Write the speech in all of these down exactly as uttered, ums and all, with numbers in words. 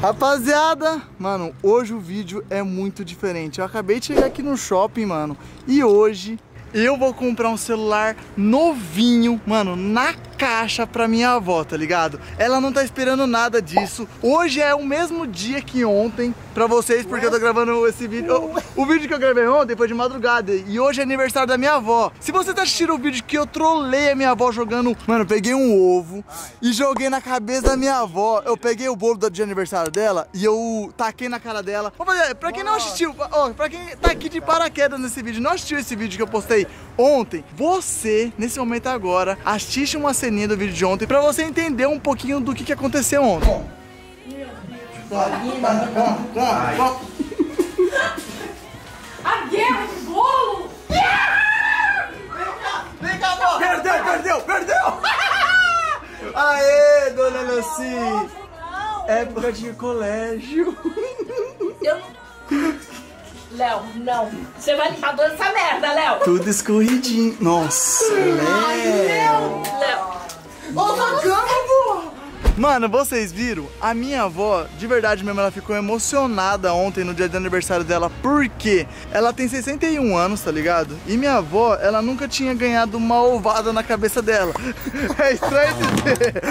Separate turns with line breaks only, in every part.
Rapaziada, mano, hoje o vídeo é muito diferente. Eu acabei de chegar aqui no shopping, mano, e hoje eu vou comprar um celular novinho, mano, na caixa pra minha avó, tá ligado? Ela não tá esperando nada disso. Hoje é o mesmo dia que ontem pra vocês, porque eu tô gravando esse vídeo. O, o vídeo que eu gravei ontem foi de madrugada e hoje é aniversário da minha avó. Se você tá assistindo o vídeo que eu trolei a minha avó jogando... Mano, eu peguei um ovo e joguei na cabeça da minha avó. Eu peguei o bolo de aniversário dela e eu taquei na cara dela. Vou fazer, pra quem não assistiu, ó, pra quem tá aqui de paraquedas nesse vídeo, não assistiu esse vídeo que eu postei ontem, você, nesse momento agora, assiste uma ceninha do vídeo de ontem pra você entender um pouquinho do que, que aconteceu ontem.
A guerra de bolo!
Vem cá, amor! Perdeu, perdeu, perdeu! Aê, dona Lucy! Época de colégio.
Eu não... Léo, não. Você vai limpar toda essa merda, Léo.
Tudo escorridinho. Nossa, Léo.
Léo.
Ó, na cama, pô! Mano, vocês viram? A minha avó, de verdade mesmo, ela ficou emocionada ontem no dia de aniversário dela. Porque ela tem sessenta e um anos, tá ligado? E minha avó, ela nunca tinha ganhado uma ovada na cabeça dela. É estranho dizer.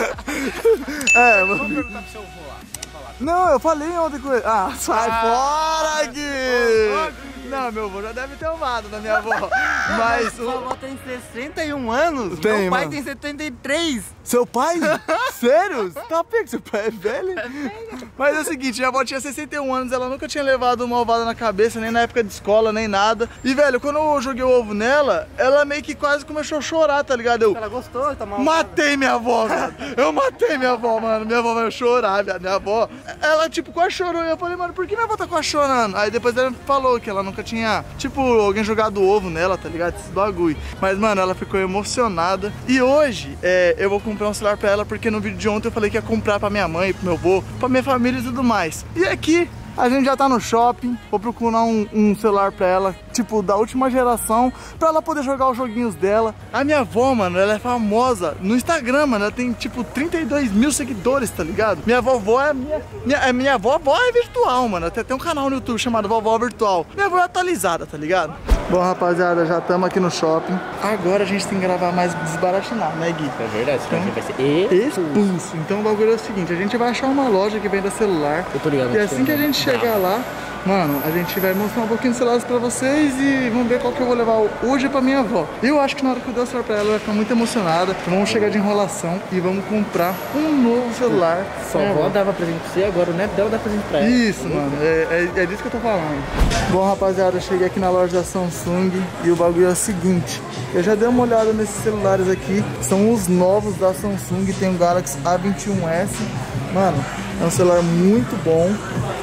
É, vamos perguntar pro seu avô lá. Não, eu falei ontem com ele. Ah, sai ah, fora, Gui! Não, meu avô já deve ter ovado da minha avó. Mas
sua avó tem sessenta e um anos?
Tem,
meu pai
mano.
tem setenta e três.
Seu pai? Sério? Tá pego, seu pai é velho? É velho. Mas é o seguinte, minha avó tinha sessenta e um anos, ela nunca tinha levado uma ovada na cabeça, nem na época de escola, nem nada. E, velho, quando eu joguei o ovo nela, ela meio que quase começou a chorar, tá ligado? Eu
ela gostou, tá mal.
Matei minha avó, velho. Eu matei minha avó, mano. Minha avó vai chorar, velho. Minha avó, ela, tipo, quase chorou. E eu falei, mano, por que minha avó tá quase chorando? Aí depois ela falou que ela nunca tinha, tipo, alguém jogado ovo nela, tá ligado? Esse bagulho. Mas, mano, ela ficou emocionada. E hoje, é, eu vou comprar um celular pra ela, porque no vídeo de ontem eu falei que ia comprar pra minha mãe, pro meu avô, pra minha família e tudo mais. E aqui, a gente já tá no shopping, vou procurar um, um celular pra ela, tipo, da última geração, pra ela poder jogar os joguinhos dela. A minha avó, mano, ela é famosa no Instagram, mano, ela tem, tipo, trinta e dois mil seguidores, tá ligado? Minha vovó é minha... Minha, é minha vovó é virtual, mano, até tem um canal no YouTube chamado Vovó Virtual. Minha avó é atualizada, tá ligado? Bom, rapaziada, já estamos aqui no shopping. Agora a gente tem que gravar mais desbaratinado, né, Gui?
É verdade, então, vai ser expulso.
expulso. Então o bagulho é o seguinte, a gente vai achar uma loja que venda celular.
Eu tô ligado.
E assim que a gente chegar lá, mano, a gente vai mostrar um pouquinho de celulares pra vocês e vamos ver qual que eu vou levar hoje pra minha avó. Eu acho que na hora que eu der o celular pra ela, ela vai ficar muito emocionada. Então vamos chegar de enrolação e vamos comprar um novo celular.
Sua avó dava presente pra você, agora o neto dela dá presente pra ela.
Isso, mano, é, é, é disso que eu tô falando. Bom, rapaziada, eu cheguei aqui na loja da Samsung e o bagulho é o seguinte. Eu já dei uma olhada nesses celulares aqui, são os novos da Samsung, tem o Galaxy A vinte e um S. Mano, é um celular muito bom.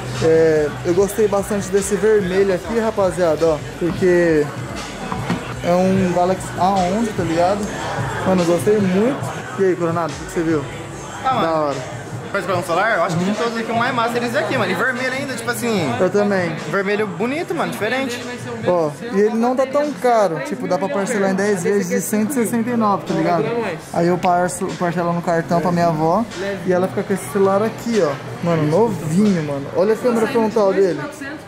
É, eu gostei bastante desse vermelho aqui, rapaziada, ó, porque é um Galaxy A onze, tá ligado? Mano, eu gostei muito. E aí, Coronado, o que você viu?
Ah, mano.
Da hora.
Pra escolher um celular, eu acho que de todos aqui o mais massa eles aqui, mano. E vermelho ainda, tipo assim.
Eu também.
Vermelho bonito, mano, diferente.
Ó, e ele não tá tão caro, tipo, dá pra parcelar em dez vezes de cento e sessenta e nove, tá ligado? Aí eu parço, parcelo no cartão pra minha avó e ela fica com esse celular aqui, ó. Mano, novinho, mano. Olha a câmera frontal dele.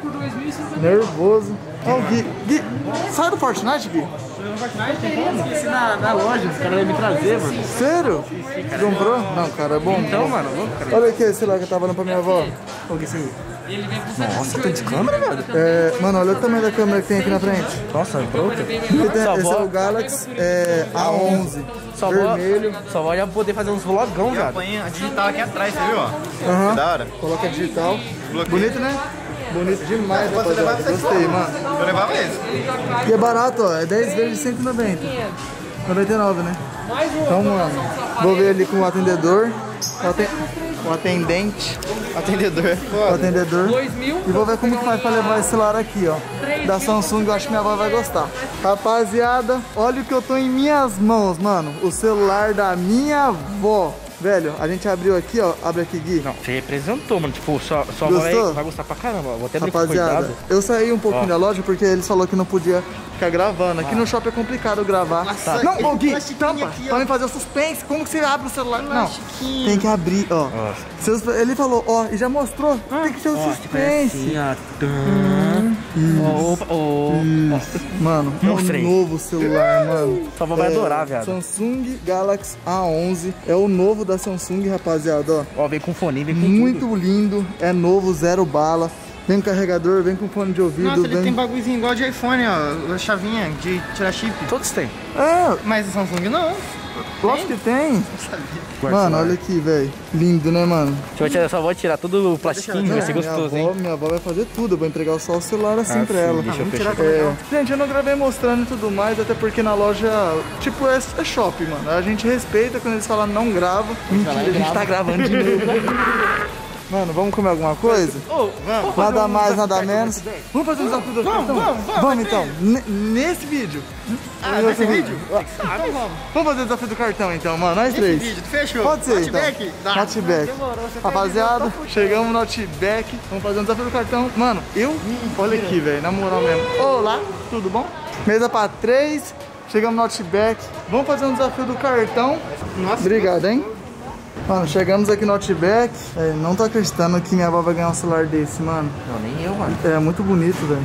Nervoso. Ó, o Gui. Gui, sai do Fortnite, Gui?
Esqueci na, na loja, os caras iam me trazer, mano.
Sério? Comprou? Não, cara, é bom.
Então, mano, louco, cara.
Olha aqui esse celular que eu tava dando pra minha avó. Olha que esse
Nossa, tem de câmera, velho?
É, mano, olha o tamanho da câmera que tem aqui na frente.
Nossa, é pronto.
Esse é o Galaxy é, A onze.
Só
vermelho.
Vou, só vai poder fazer uns vlogão, velho. Põe a digital aqui atrás, você viu?
Aham.
Da hora.
Coloca digital.
Bloqueio.
Bonito, né? Bonito demais, rapaziada. Gostei, mano.
Eu levava esse.
E é barato, ó. É dez vezes de cento e noventa. noventa e nove, né? Então, mano, vou ver ali com o atendedor. O, aten... o atendente.
Atendedor.
O atendedor. E vou ver como que faz pra levar esse celular aqui, ó. Da Samsung, eu acho que minha avó vai gostar. Rapaziada, olha o que eu tô em minhas mãos, mano. O celular da minha avó. Velho, a gente abriu aqui, ó. Abre aqui, Gui.
Não, você representou, mano. Tipo, sua, sua avó vai, vai gostar pra caramba. Vou até abrir com
Rapaziada,
cuidado.
eu saí um pouquinho
Ó.
da loja porque eles falaram que não podia ficar gravando. Aqui no shopping é complicado gravar.
Nossa,
Não,
esse
ô Gui,
plastiquinho
tampa,
aqui, ó.
pra me fazer o suspense. Como que você abre o celular? Não,
Plastiquinho.
tem que abrir, ó.
Ó.
Seus- ele falou, ó, e já mostrou. Tem que ser o
Ó, tipo, é
suspense.
assim, ó. Tum. Ó, opa, ó.
Mano, é um
Mostrei.
novo celular, mano.
Sua avó vai
É,
adorar, viado.
Samsung Galaxy A onze. É o novo da Samsung, rapaziada, ó.
Ó, vem com fone, vem com
Muito
tudo.
lindo, é novo, zero bala. Vem com carregador, vem com fone de ouvido.
Nossa, ele
vem...
tem bagulhozinho igual de iPhone, ó. A chavinha de tirar chip.
Todos têm.
É,
Mas a Samsung não.
lógico que tem.
Guarda
Mano,
celular.
olha aqui, velho. Lindo, né, mano?
Deixa eu tirar, sua avó tirar todo o plastiquinho, vai ser
minha,
gostoso,
avó,
hein?
minha avó vai fazer tudo. Eu vou entregar só o celular assim
Ah,
pra
sim,
ela.
deixa eu
vamos
fechar.
tirar
É, gente, eu não gravei mostrando e tudo mais, até porque na loja, tipo, é, é shopping, mano. A gente respeita quando eles falam não grava. Mentira, a gente tá gravando de novo. Mano, vamos comer alguma coisa?
Vamos.
Nada mais, nada menos. Vamos fazer um desafio do
Vamos,
cartão?
vamos, vamos,
Vamos então. N- nesse vídeo.
Ah, nesse vídeo?
Ah,
Então vamos.
Vamos fazer o desafio do cartão então, mano. Nós
Nesse
três.
vídeo, fechou.
Pode ser,
Notback?
então.
Dá.
Notback. Rapaziada, chegamos no Outback. Vamos fazer um desafio do cartão. Mano, eu... Olha aqui, velho. Na moral mesmo. Olá, tudo bom? Mesa pra três. Chegamos no Outback. Vamos fazer um desafio do cartão.
Nossa.
Obrigado, hein? Mano, chegamos aqui no Outback. É, não tô acreditando que minha avó vai ganhar um celular desse, mano.
Não, nem eu, mano.
É muito bonito, velho.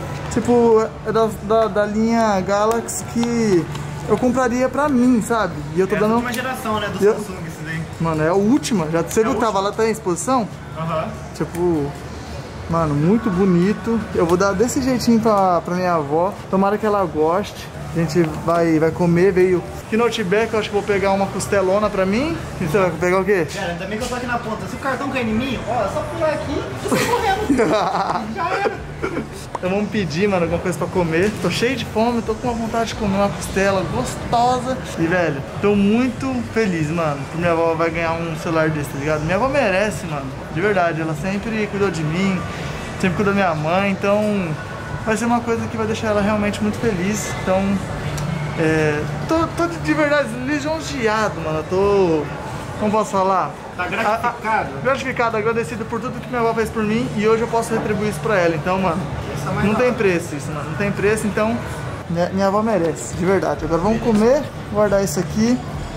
Tipo, é da, da, da linha Galaxy que eu compraria pra mim, sabe? E eu tô
É a
dando...
última geração, né, do
Eu-
Samsung, isso daí.
Mano, é a última. Já, você viu que tava lá, tá em exposição?
Aham.
Tipo, mano, muito bonito. Eu vou dar desse jeitinho pra, pra minha avó. Tomara que ela goste. A gente vai, vai comer, veio... Aqui no Outback eu acho que vou pegar uma costelona pra mim. E você vai pegar o quê?
Cara, ainda bem que eu tô aqui na ponta. Se o cartão cair em mim, ó, é só pular aqui e sair correndo. Já era.
Então vamos pedir, mano, alguma coisa pra comer. Tô cheio de fome, tô com uma vontade de comer uma costela gostosa. E, velho, tô muito feliz, mano, que minha avó vai ganhar um celular desse, tá ligado? Minha avó merece, mano, de verdade. Ela sempre cuidou de mim, sempre cuidou da minha mãe, então vai ser uma coisa que vai deixar ela realmente muito feliz. Então, é, tô, tô de, de verdade lisonjeado, mano. Eu tô, como posso falar?
Tá gratificado?
A- a- gratificado, agradecido por tudo que minha avó fez por mim e hoje eu posso retribuir isso pra ela. Então, mano,
Isso é mais
não
da
tem
hora.
preço isso, mano. Não tem preço, então minha, minha avó merece, de verdade. Agora vamos comer, guardar isso aqui.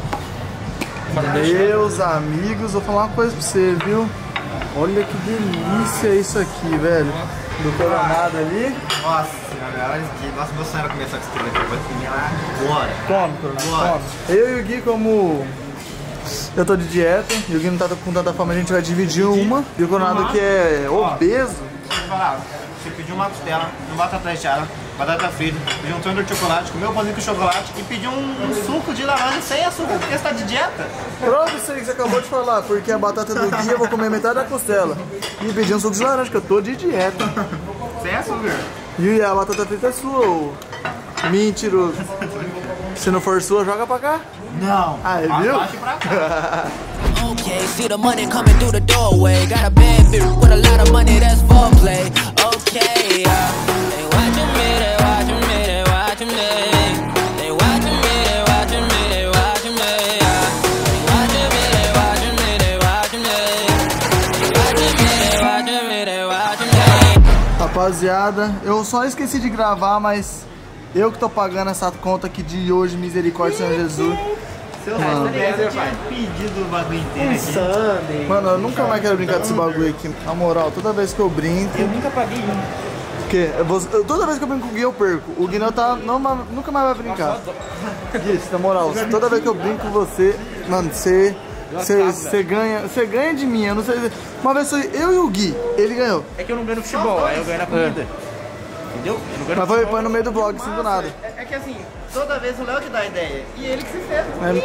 Meus amigos, vou falar uma coisa pra você, viu? Olha que delícia isso aqui, velho. Do coronado ali.
Nossa senhora, olha aqui. Nossa, meu sonho era comer essa costela aqui. Eu vou comer ela agora.
Come, coronado,
Bora.
come. Eu e o Gui, como eu tô de dieta e o Gui não tá com tanta fome, a gente vai dividir uma. E o coronado que é obeso.
Deixa eu falar. Você pediu uma costela, uma batata recheada, batata frita, pediu um tender de chocolate, comeu um pãozinho com chocolate e pediu um, um suco de laranja sem açúcar, porque você tá de dieta.
Prova isso aí que você acabou de falar, porque a batata do Gui eu vou comer metade da costela. E pedir um suco de laranja, que eu tô de dieta.
Sem açúcar.
E a batata frita é sua, ô mentiroso. Se não for sua, joga pra cá.
Não.
Aí, viu?
Abaixa pra cá.
Okay, see the money coming through the doorway. Got a bad bitch with a lot of money, that's foreplay. Okay, yeah. They watching me, they watching me, they watching me. They watching me, they watching me, they watching me. Yeah. They watching me, they watching me, they watching me. They watching me, they watching me, they watching me.
Rapaziada, eu só esqueci de gravar, mas eu que tô pagando essa conta aqui de hoje, misericórdia, Senhor Jesus.
Seu Mano, eu tinha pedido o bagulho inteiro aqui.
Mano, eu nunca mais quero brincar desse bagulho aqui. Na moral, toda vez que eu brinco.
Eu nunca paguei um.
Porque eu vou- eu- toda vez que eu brinco com o Gui, eu perco. O Gui não tá, não, ma- nunca mais vai brincar. Gui, na moral, toda vez que eu brinco com você, mano, você. Você você ganha, você ganha de mim, eu não sei. Uma vez foi eu e o Gui, ele ganhou.
É que eu não ganho no futebol, aí eu ganho na comida. Entendeu? Eu não ganho no
Mas foi,
futebol.
foi no meio do vlog, assim, do nada.
É, é que assim, toda vez o Léo que dá a ideia. E ele que se fez.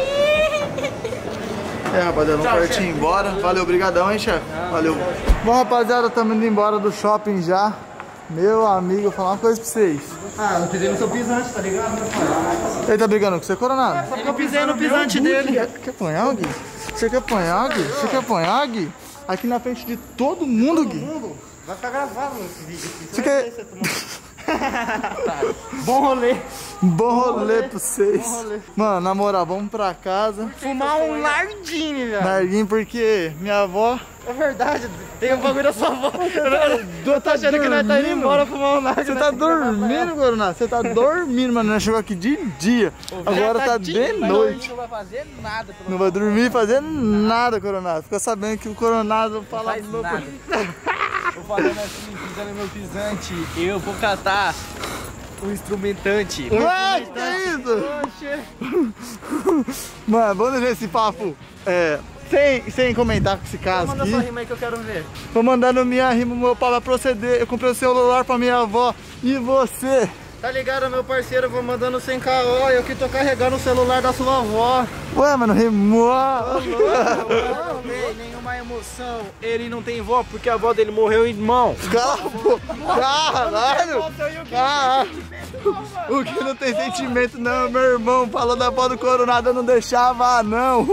É, rapaziada, vamos partir embora. Valeu, brigadão, hein, chefe? Valeu. Bom, rapaziada, estamos indo embora do shopping já. Meu amigo, vou falar uma coisa pra vocês.
Ah, eu pisei no seu pisante, tá ligado?
Ele tá brigando com você, Coronado?
Eu pisei no pisante dele.
Quer, quer apanhar, Gui? Você quer apanhar, Gui? Você quer apanhar, Gui? Aqui na frente de todo mundo, Gui.
Vai ficar gravado esse vídeo aqui.
Você quer...
Bom rolê.
Bom rolê pra vocês. Rolê. Mano, na moral, vamos pra casa.
Fumar um narguinho, velho.
Narguinho porque minha avó...
É verdade, tem um bagulho da sua avó. Eu tô achando que nós tá indo embora fumar um narguinho.
Você tá dormindo, Coronado? Você tá dormindo, mano. Nós chegou aqui de dia. Agora tá de noite.
Não vai fazer nada.
Não vai dormir e fazer nada, Coronado. Fica sabendo que o Coronado fala...
Faz nada. Tô falando assim, pisando meu pisante. Eu vou catar o instrumentante.
Ué, que é isso? Mano, vamos deixar esse papo é, sem, sem comentar com esse caso
Manda
aqui.
sua rima aí que eu quero ver.
Vou mandando minha rima, meu pai vai proceder. Eu comprei o celular pra minha avó. E você?
Tá ligado, meu parceiro? Eu vou mandando sem caô. Eu que tô carregando o celular da sua avó.
Ué, mano, rimou.
Não tem nenhuma emoção. Ele não tem vó porque a avó dele morreu, irmão.
Cala a boca. Caralho. Caralho. O que não tem sentimento não, meu irmão. Falou da avó do Coronado, eu não deixava não.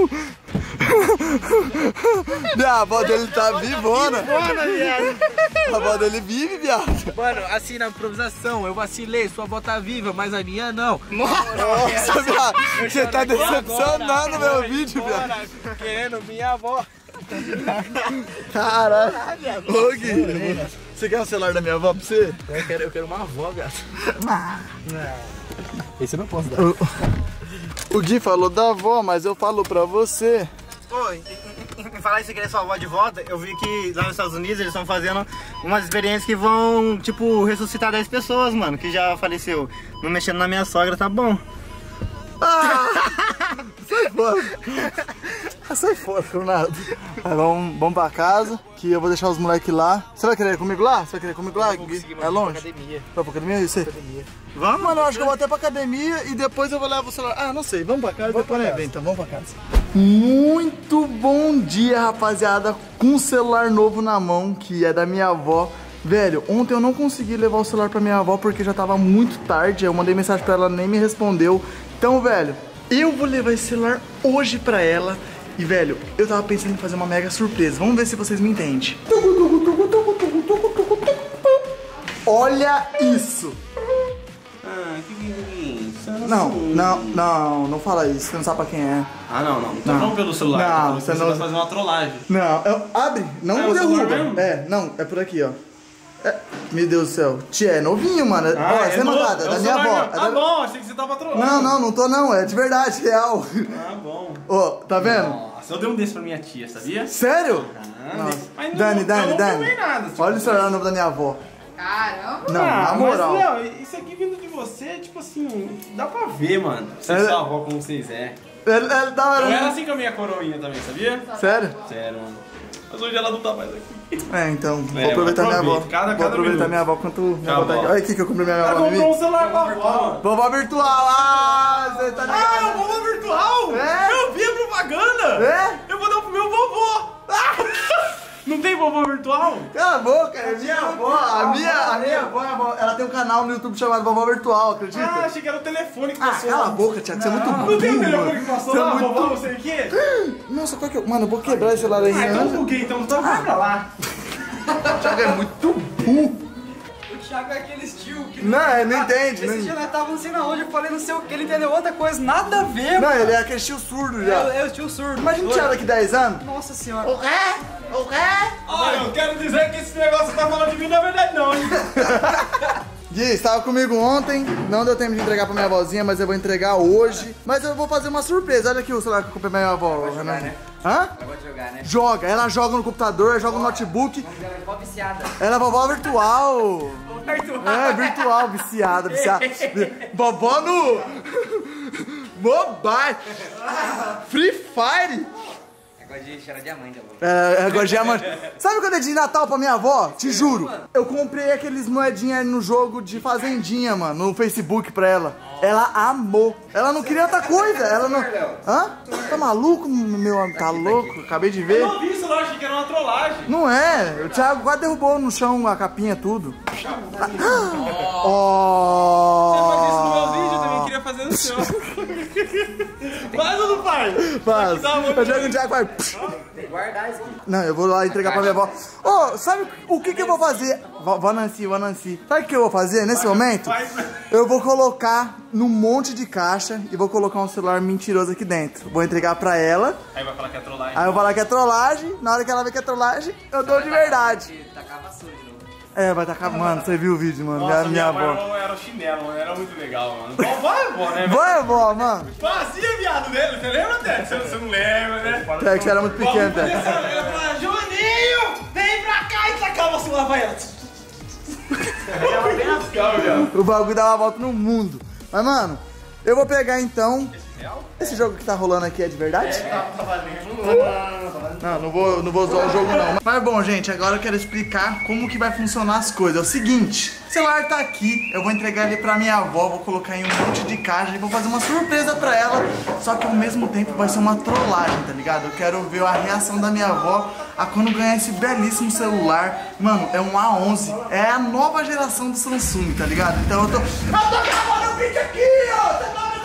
A avó dele tá vivona. A avó dele vive, viado.
Mano, assim na improvisação, eu vacilei, sua avó tá viva, mas a minha não.
Nossa, viado. Você tá decepcionando meu vídeo, viado.
Querendo minha avó.
Caralho. Ô, Gui, você quer o celular da minha avó pra você?
Eu quero, eu quero uma avó, gato. Esse eu não posso dar.
O, o Gui falou da avó, mas eu falo pra você.
Pô, em, em, em falar isso querer sua avó de volta, eu vi que lá nos Estados Unidos eles estão fazendo umas experiências que vão, tipo, ressuscitar dez pessoas, mano, que já faleceu. Não mexendo na minha sogra, tá bom.
Ah, sai fora. Sai fora, Coronado. Aí vamos, vamos pra casa, que eu vou deixar os moleques lá. Você vai querer ir comigo lá? Você vai querer ir comigo lá? Gui? É longe?
Pra academia.
Vai pra academia? E você?
Academia.
Vamos, mano, eu acho que eu vou até pra academia e depois eu vou levar o celular. Ah, não sei, vamos pra casa e depois não é bem, então vamos pra casa. Muito bom dia, rapaziada, com o celular novo na mão, que é da minha avó. Velho, ontem eu não consegui levar o celular pra minha avó porque já tava muito tarde. Eu mandei mensagem pra ela, nem me respondeu. Então, velho, eu vou levar esse celular hoje pra ela. E, velho, eu tava pensando em fazer uma mega surpresa. Vamos ver se vocês me entendem. Olha isso.
Ah, que lindo.
Não, não, não, não fala isso. Você não sabe pra quem é.
Ah, não, não. Não tá
Não.
falando pelo celular.
Não,
Tá falando que
você
você
não-
vai fazer uma trollagem.
Não, eu- abre, não
É o celular
derruba.
mesmo?
É, não, é por aqui, ó. É, meu Deus do céu. Tia, é novinho, mano. É, ó, essa é
novo,
mandada, é
o
da minha
celular
avó.
mesmo.
É
Ah,
da-
bom, achei que você tava trollando.
Não, não, não tô não, é de verdade, real.
Ah, bom.
Ó, tá vendo?
Nossa, eu dei um desse pra minha tia, sabia?
Sério?
Ah,
Nossa.
mas não-
Dani,
eu
Dani,
não
Dani.
tomei nada, tipo
Olha o
assim.
celular novo da minha avó.
Caramba.
Não,
Ah,
na moral.
Mas, Léo, isso aqui vindo de você, tipo assim, dá pra ver, mano. Você
É-
é sua avó como vocês é.
Ele, ele tá
Eu era
vendo?
assim com a minha coroinha também, sabia?
Sério?
Sério, mano. Mas hoje ela não tá mais aqui.
É, então, vou
É,
aproveitar minha avó.
aproveita, cada-
Vou
cada
aproveitar
minuto.
minha avó quanto minha
Tá
avó tá aqui.
bom.
Olha aqui que eu comprei minha
Ela
avó.
comprou um celular pra avó, mano.
Vovó virtual, ah, você tá ligado?
Ah, é o vovô virtual?
É?
Eu vi a propaganda!
É?
Eu vou dar pro meu vovô! Não tem vovô virtual?
Cala a boca, é minha avó. A minha, a minha avó, a avó, ela tem um canal no YouTube chamado Vovó Virtual, acredita?
Ah, achei que era o telefone que
Ah,
passou.
cala a boca, Thiago, você é muito burro.
Não tem o telefone
mano.
que passou
Você é
lá,
muito-
vovó, não sei o quê?
Nossa, qual que eu... Mano, eu vou quebrar esse celular aí.
Ah, então eu
né?
buguei, então então vai pra lá.
O Thiago é muito burro.
O Thiago é aqueles tio que...
Não, ele não entende.
Esse
Não,
dia nós tava não sei na onde, eu falei não sei o que, ele entendeu outra coisa, nada a ver,
não
mano.
ele é aquele tio surdo já.
Eu, eu tio surdo.
Imagina o Thiago daqui dez anos.
Nossa senhora.
Ah, eu quero dizer que esse negócio que você tá falando de mim não é verdade não, hein?
Gui, estava comigo ontem, não deu tempo de entregar pra minha avózinha, mas eu vou entregar hoje. Mas eu vou fazer uma surpresa. Olha aqui o celular que eu comprei pra minha avó. Renan.
né?
Hã?
Eu vou jogar, né?
Joga, ela joga no computador, joga no notebook.
Ela é mó viciada.
Ela é vovó virtual. É, virtual, viciada, viciada. Vovó no... Mobile. Free Fire.
Negócio de cheirar diamante, amor.
É, é agora diamante. Sabe quando é de Natal pra minha avó? Te juro. Eu comprei aqueles moedinhas no jogo de Fazendinha, mano, no Facebook pra ela. Ela amou. Ela não queria outra coisa. Ela não... Hã? Tá maluco, meu amigo? Tá louco? Acabei de ver.
Eu não vi isso lá, achei que era uma trollagem.
Não é. O Thiago quase derrubou no chão a capinha, tudo.
Você faz isso no meu vídeo, eu também
Oh.
queria fazer no Faz ou não faz?
Faz. Eu jogo um Jack, vai.
Tem que guardar isso aqui.
Não, eu vou lá entregar pra minha avó. Ô, oh, sabe o que que eu vou fazer? Vó, vó Nancy, vó Nancy. Sabe o que eu vou fazer nesse momento? Eu vou colocar num monte de caixa e vou colocar um celular mentiroso aqui dentro. Vou entregar pra ela.
Aí vai falar que é trollagem.
Aí eu vou falar que é trollagem. Na hora que ela ver que é trollagem, eu dou de verdade.
Tacar a vassoura de novo.
É, vai tacar. Mano, você viu o vídeo, mano?
Nossa,
minha, minha avó.
avó era o chinelo, mano. Era muito legal, mano. Vó, vó é vó, né?
Vó é vó, mano.
Fazia, viado dele. Você lembra, Ted? Você, você não lembra, né?
É que você era muito pequeno,
Ted.
Ted.
Ela falava, Juninho, vem pra cá e tacava a sua vai.
O bagulho dava uma volta no mundo. Mas, mano, eu vou pegar então. Esse jogo que tá rolando aqui é de verdade?
É, tá, tá valendo.
Não, não vou, não vou usar o jogo não. Mas bom, gente, agora eu quero explicar como que vai funcionar as coisas. É o seguinte, o celular tá aqui, eu vou entregar ele pra minha avó, vou colocar em um monte de caixa e vou fazer uma surpresa pra ela. Só que ao mesmo tempo vai ser uma trollagem, tá ligado? Eu quero ver a reação da minha avó a quando ganhar esse belíssimo celular. Mano, é um A onze, é a nova geração do Samsung, tá ligado? Então eu tô... Eu tô gravando o vídeo aqui, ó! Você tá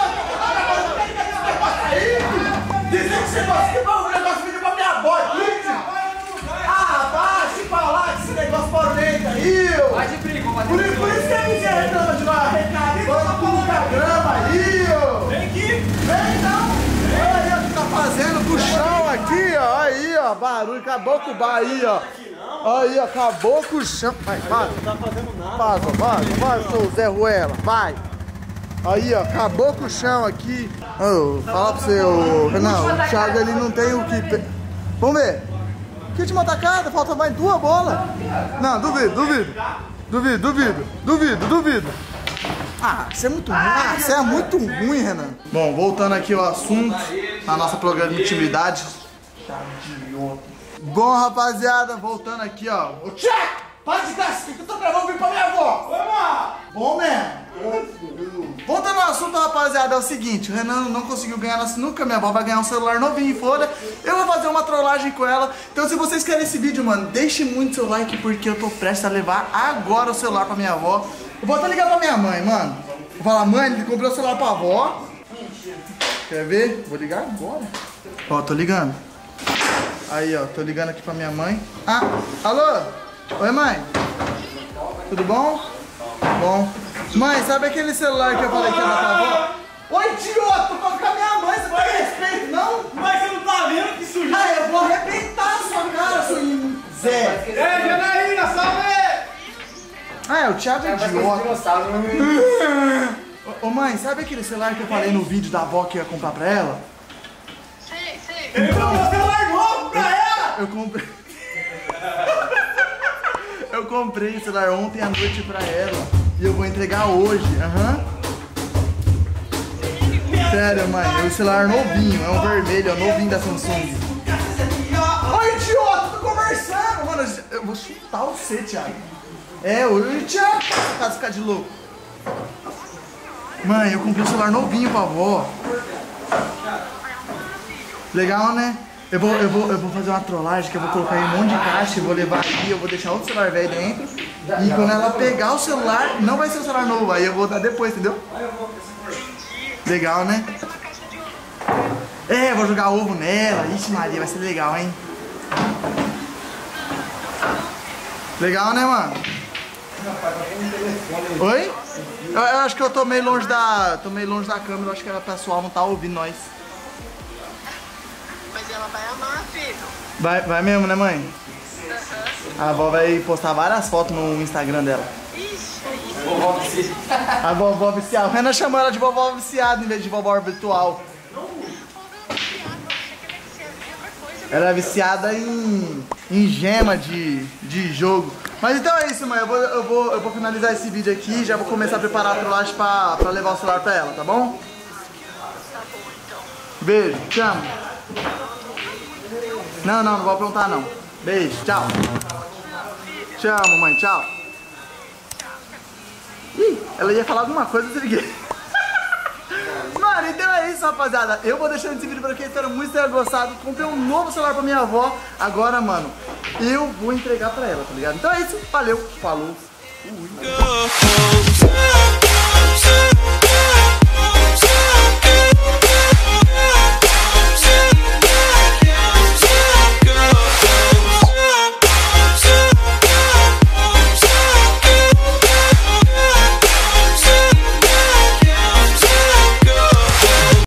dizendo que você gosta de um negócio vídeo pra minha avó aqui, tio. Ah, vai se falar desse negócio barulhento aí, ó.
Vai de briga, vai de
Por,
briga.
por isso que a gente reclama de uma recadinha tudo na grama aí, ó.
Vem aqui.
Vem não. Olha aí o que tá fazendo com o chão aqui, ó. Aí, ó, barulho, acabou com o bar aí, ó. Aí, ó, acabou com o chão. Vai, vai. Não tá fazendo nada. Vai, vai, vai, seu Zé Ruela, vai. Aí, ó, acabou com o chão aqui. Ô, fala pra você, ô, Renan, o Thiago ele não tem o que... Pe... Vamos ver. Que última tacada, falta mais duas bolas. Não, duvido, duvido. Duvido, duvido, duvido, duvido. Ah, você é muito ruim. Ah, você é muito ruim, Renan. Bom, voltando aqui ao assunto, a nossa produtividade. Bom, rapaziada, voltando aqui, ó. Ô, Thiago! Para de gastar, que eu tô gravando um vídeo pra minha avó. Vamos! Bom mesmo. Voltando ao assunto, rapaziada, é o seguinte. O Renan não conseguiu ganhar na sinuca, minha avó vai ganhar um celular novinho, foda. Eu vou fazer uma trollagem com ela. Então se vocês querem esse vídeo, mano, deixe muito seu like, porque eu tô prestes a levar agora o celular pra minha avó. Eu vou até ligar pra minha mãe, mano. Vou falar, mãe, ele comprou o celular pra avó. Quer ver? Vou ligar agora. Ó, tô ligando. Aí, ó, tô ligando aqui pra minha mãe. Ah, alô? Oi, mãe. Tudo bom? Bom. Mãe, sabe aquele celular que eu falei que era pra avó? Oi, idiota, tô falando com a minha mãe, você não tem respeito, não?
Mas você não tá vendo que sujeito?
Ah, eu vou arrebentar a sua cara, seu Zé.
Ei, Janaína, salve!
Ah, é, o Thiago é idiota. Ô, mãe, sabe aquele celular que eu falei no vídeo da avó que eu ia comprar pra ela?
Sei, sei.
Ele comprou um celular novo pra ela!
Eu comprei... Eu comprei o celular ontem à noite pra ela e eu vou entregar hoje, aham. Uhum. Sério, mãe, é um celular novinho, é um vermelho, é um novinho da Samsung. Ô, idiota, tô conversando, mano, eu vou chutar você, Thiago. É, o Thiago, tá ficar de louco. Mãe, eu comprei um celular novinho pra avó. Legal, né? Eu vou, eu, vou, eu vou fazer uma trollagem que eu vou colocar em um monte de caixa, eu vou levar aqui, eu vou deixar outro celular velho dentro. E quando ela pegar o celular, não vai ser o celular novo, aí eu vou dar depois, entendeu? Legal, né? É, eu vou jogar ovo nela. Ixi, Maria, vai ser legal, hein? Legal, né, mano? Oi? Eu, eu acho que eu tô meio longe da. Tô meio longe da câmera, eu acho que o pessoal não tá ouvindo nós.
Mas ela vai amar, filho.
Vai, vai mesmo, né, mãe?
Uhum.
A avó vai postar várias fotos no Instagram dela.
Ixi, aí.
Vovó viciada.
A vovó viciada. O Renan chamou ela de vovó viciada em vez de vovó virtual. Ela é viciada em, em gema de, de jogo. Mas então é isso, mãe. Eu vou, eu, vou, eu vou finalizar esse vídeo aqui. Já vou começar a preparar a trollagem pra, pra levar o celular pra ela, tá bom?
Tá bom, então.
Beijo, te amo. Não, não, não vou aprontar não. Beijo, tchau. Te amo, mãe, tchau. Ih, ela ia falar alguma coisa, eu desliguei. Mano, então é isso, rapaziada. Eu vou deixando esse vídeo por aqui. Espero muito que tenha gostado. Comprei um novo celular pra minha avó. Agora, mano, eu vou entregar pra ela, tá ligado? Então é isso. Valeu. Falou. Fui.